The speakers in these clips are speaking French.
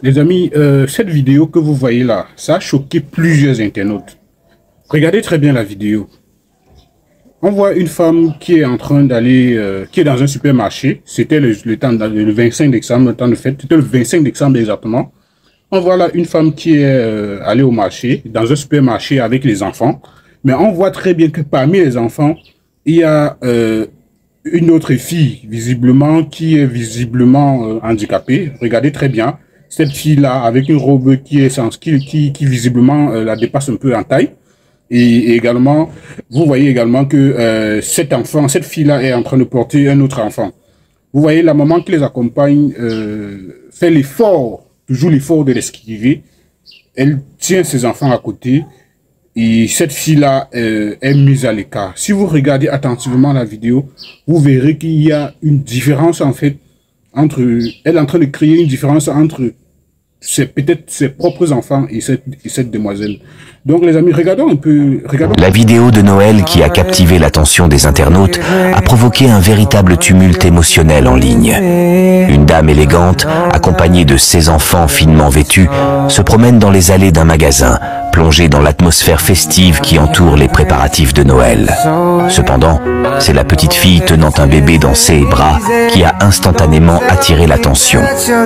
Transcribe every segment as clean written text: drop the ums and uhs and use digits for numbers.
Les amis, cette vidéo que vous voyez là, ça a choqué plusieurs internautes. Regardez très bien la vidéo. On voit une femme qui est en train d'aller, qui est dans un supermarché. C'était le 25 décembre, le temps de fête. C'était le 25 décembre exactement. On voit là une femme qui est allée au marché, dans un supermarché avec les enfants. Mais on voit très bien que parmi les enfants, il y a une autre fille, visiblement, qui est visiblement handicapée. Regardez très bien. Cette fille-là, avec une robe qui est qui visiblement la dépasse un peu en taille. Et également, vous voyez également que cette fille-là est en train de porter un autre enfant. Vous voyez, la maman qui les accompagne fait l'effort, toujours l'effort de l'esquiver. Elle tient ses enfants à côté. Et cette fille-là est mise à l'écart. Si vous regardez attentivement la vidéo, vous verrez qu'il y a une différence en fait entre... Elle est en train de créer une différence entre peut-être ses propres enfants et cette demoiselle. Donc les amis, regardons un peu... La vidéo de Noël qui a captivé l'attention des internautes a provoqué un véritable tumulte émotionnel en ligne. Une dame élégante, accompagnée de ses enfants finement vêtus, se promène dans les allées d'un magasin, plongée dans l'atmosphère festive qui entoure les préparatifs de Noël. Cependant, c'est la petite fille tenant un bébé dans ses bras qui a instantanément attiré l'attention.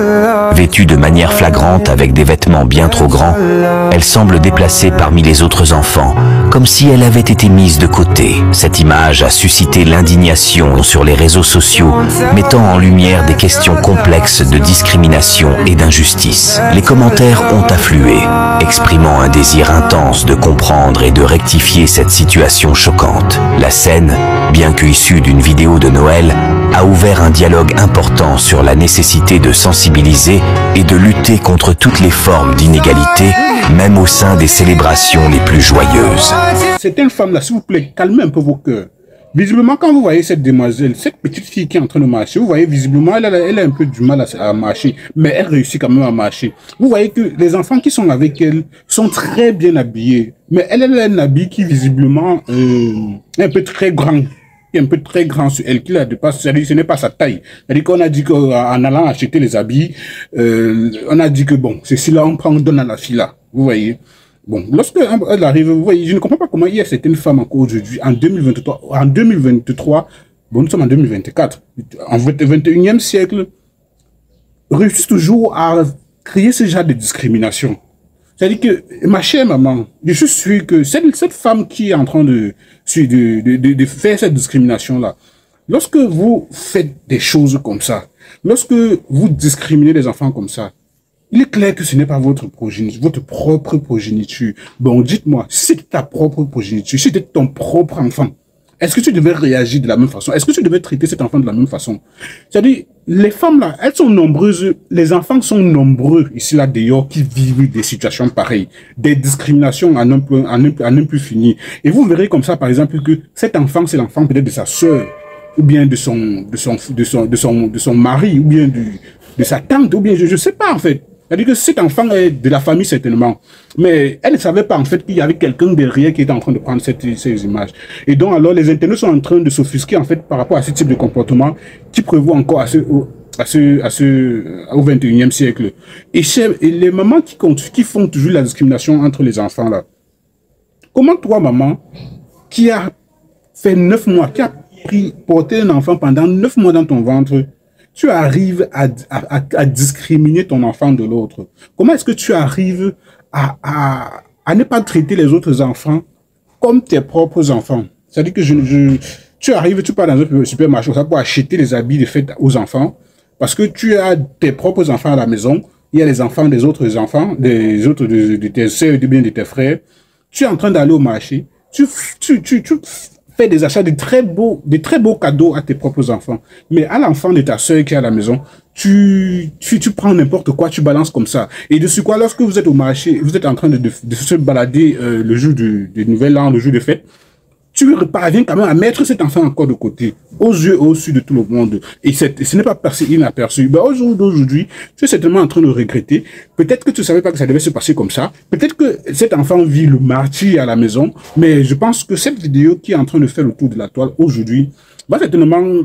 Vêtue de manière flagrante avec des vêtements bien trop grands, elle semble déplacée parmi les autres enfants, comme si elle avait été mise de côté. Cette image a suscité l'indignation sur les réseaux sociaux, mettant en lumière des questions complexes de discrimination et d'injustice. Les commentaires ont afflué, exprimant un désir intense de comprendre et de rectifier cette situation choquante. La scène, bien que issue d'une vidéo de Noël, a ouvert un dialogue important sur la nécessité de sensibiliser et de lutter contre toutes les formes d'inégalité, même au sein des célébrations les plus joyeuses. C'est une femme là, s'il vous plaît, calmez un peu vos cœurs. Visiblement, quand vous voyez cette demoiselle, cette petite fille qui est en train de marcher, vous voyez visiblement, elle a un peu du mal à marcher, mais elle réussit quand même à marcher. Vous voyez que les enfants qui sont avec elle sont très bien habillés, mais elle a un habit qui visiblement est un peu très grand. Un peu très grand sur elle, qui la dépasse, c'est-à-dire ce n'est pas sa taille. C'est-à-dire qu'on a dit qu'en allant acheter les habits, on a dit que bon, c'est si là on prend, on donne à la fille là. Vous voyez. Bon, lorsque elle arrive, vous voyez, je ne comprends pas comment il y a certaines femmes encore aujourd'hui, en 2023, bon, nous sommes en 2024, en 21e siècle, réussissent toujours à créer ce genre de discrimination. C'est-à-dire que, ma chère maman, je suis sûr que cette femme qui est en train de faire cette discrimination-là, lorsque vous faites des choses comme ça, lorsque vous discriminez les enfants comme ça, il est clair que ce n'est pas votre propre progéniture. Bon, dites-moi, si c'était ta propre progéniture, si c'était ton propre enfant, est-ce que tu devais réagir de la même façon? Est-ce que tu devais traiter cet enfant de la même façon? C'est-à-dire, les femmes là, elles sont nombreuses, les enfants sont nombreux ici là d'ailleurs qui vivent des situations pareilles, des discriminations à n'en plus finir. Et vous verrez comme ça par exemple que cet enfant c'est l'enfant peut-être de sa sœur, ou bien de son mari, ou bien de sa tante, ou bien je sais pas en fait. C'est-à-dire que cet enfant est de la famille certainement, mais elle ne savait pas en fait qu'il y avait quelqu'un derrière qui était en train de prendre ces images. Et donc alors les internautes sont en train de s'offusquer en fait par rapport à ce type de comportement qui prévoit encore au 21e siècle. Et les mamans qui font toujours la discrimination entre les enfants là. Comment toi maman, qui a fait 9 mois, qui a porté un enfant pendant 9 mois dans ton ventre, tu arrives à discriminer ton enfant de l'autre? Comment est-ce que tu arrives à ne pas traiter les autres enfants comme tes propres enfants? C'est-à-dire que tu arrives, tu pars dans un supermarché pour acheter les habits de fête aux enfants, parce que tu as tes propres enfants à la maison, il y a les enfants des autres enfants, de tes sœurs, bien de tes frères. Tu es en train d'aller au marché, tu fais des achats de très beaux cadeaux à tes propres enfants. Mais à l'enfant de ta sœur qui est à la maison, tu prends n'importe quoi, tu balances comme ça. Et de ce quoi, lorsque vous êtes au marché, vous êtes en train de se balader le jour du Nouvel An, le jour de fête, tu parviens quand même à mettre cet enfant encore de côté, aux yeux et au su de tout le monde. Et ce n'est pas passé inaperçu. Ben, au jour d'aujourd'hui, tu es certainement en train de regretter. Peut-être que tu ne savais pas que ça devait se passer comme ça. Peut-être que cet enfant vit le martyre à la maison. Mais je pense que cette vidéo qui est en train de faire le tour de la toile aujourd'hui va certainement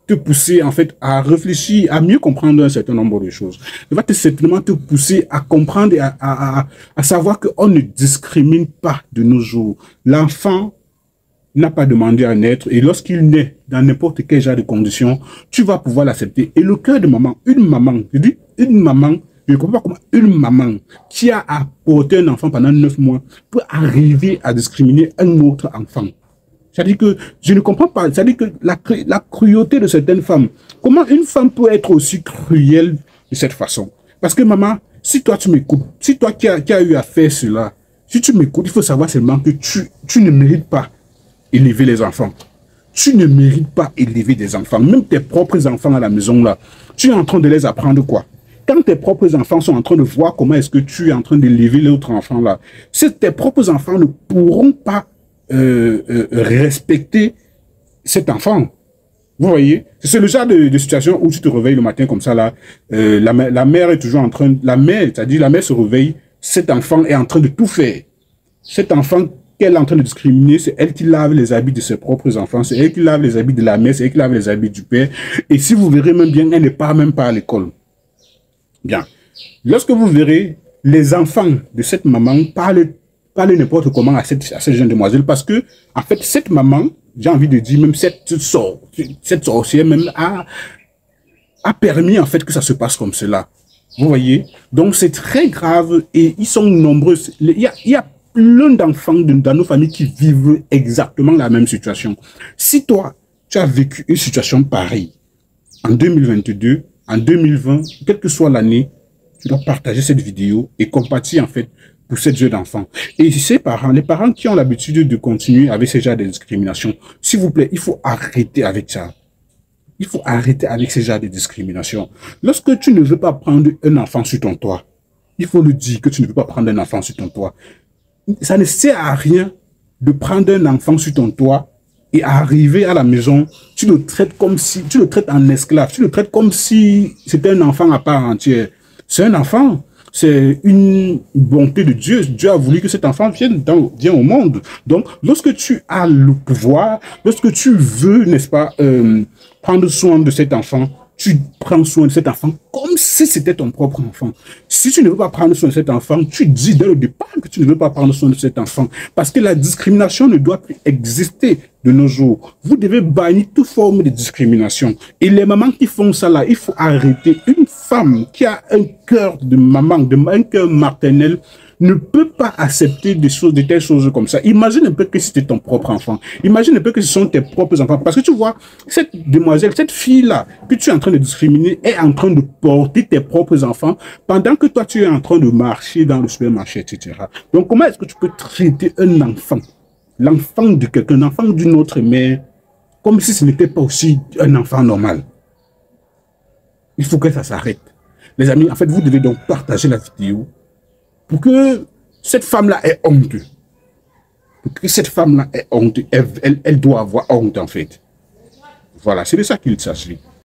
te pousser en fait à réfléchir, à mieux comprendre un certain nombre de choses. Elle va certainement te pousser à comprendre et à savoir qu'on ne discrimine pas de nos jours. L'enfant n'a pas demandé à naître et lorsqu'il naît dans n'importe quel genre de conditions, tu vas pouvoir l'accepter. Et le cœur de maman, une maman, je dis une maman, je ne comprends pas comment une maman qui a apporté un enfant pendant 9 mois peut arriver à discriminer un autre enfant. C'est-à-dire que je ne comprends pas, c'est-à-dire que la cruauté de certaines femmes, comment une femme peut être aussi cruelle de cette façon? Parce que maman, si toi tu m'écoutes, si toi qui as eu à faire cela, si tu m'écoutes, il faut savoir seulement que tu ne mérites pas élever les enfants. Tu ne mérites pas élever des enfants. Même tes propres enfants à la maison, là, tu es en train de les apprendre quoi? Quand tes propres enfants sont en train de voir comment est-ce que tu es en train d'élever l'autre enfant, là, tes propres enfants ne pourront pas respecter cet enfant. Vous voyez? C'est le genre de situation où tu te réveilles le matin comme ça, là, la mère est toujours en train, c'est-à-dire la mère se réveille, cet enfant est en train de tout faire. Cet enfant qu'elle est en train de discriminer, c'est elle qui lave les habits de ses propres enfants, c'est elle qui lave les habits de la mère, c'est elle qui lave les habits du père. Et si vous verrez même bien, elle ne part même pas à l'école. Bien. Lorsque vous verrez les enfants de cette maman parler n'importe comment à cette jeune demoiselle, parce que, en fait, cette maman, j'ai envie de dire, même cette sorcière même a permis, en fait, que ça se passe comme cela. Vous voyez? Donc, c'est très grave et ils sont nombreux. Il y a plein d'enfants dans nos familles qui vivent exactement la même situation. Si toi, tu as vécu une situation pareille en 2022, en 2020, quelle que soit l'année, tu dois partager cette vidéo et compatir, en fait, pour cette jeune enfant. Et ces parents, les parents qui ont l'habitude de continuer avec ce genre de discrimination, s'il vous plaît, il faut arrêter avec ça. Il faut arrêter avec ce genre de discrimination. Lorsque tu ne veux pas prendre un enfant sur ton toit, il faut le dire que tu ne veux pas prendre un enfant sur ton toit. Ça ne sert à rien de prendre un enfant sur ton toit et arriver à la maison, tu le traites comme si, tu le traites en esclave, tu le traites comme si c'était un enfant à part entière. C'est un enfant. C'est une bonté de Dieu. Dieu a voulu que cet enfant vienne au monde. Donc, lorsque tu as le pouvoir, lorsque tu veux, n'est-ce pas, prendre soin de cet enfant, tu prends soin de cet enfant comme si c'était ton propre enfant. Si tu ne veux pas prendre soin de cet enfant, tu dis dès le départ que tu ne veux pas prendre soin de cet enfant. Parce que la discrimination ne doit plus exister de nos jours. Vous devez bannir toute forme de discrimination. Et les mamans qui font ça là, il faut arrêter. Une femme qui a un cœur de maman, un cœur maternel, ne peut pas accepter de telles choses comme ça. Imagine un peu que c'était ton propre enfant. Imagine un peu que ce sont tes propres enfants. Parce que tu vois, cette demoiselle, cette fille-là, que tu es en train de discriminer, est en train de porter tes propres enfants pendant que toi, tu es en train de marcher dans le supermarché, etc. Donc, comment est-ce que tu peux traiter un enfant, l'enfant de quelqu'un, l'enfant d'une autre mère, comme si ce n'était pas aussi un enfant normal? Il faut que ça s'arrête. Les amis, en fait, vous devez donc partager la vidéo pour que cette femme-là ait honte. Pour que cette femme-là ait honte. Elle doit avoir honte, en fait. Voilà, c'est de ça qu'il s'agit.